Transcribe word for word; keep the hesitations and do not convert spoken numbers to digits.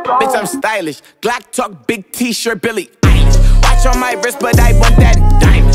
Bitch, I'm stylish. Glock talk, big t-shirt, Billy Eilish. Watch on my wrist, but I want that diamond.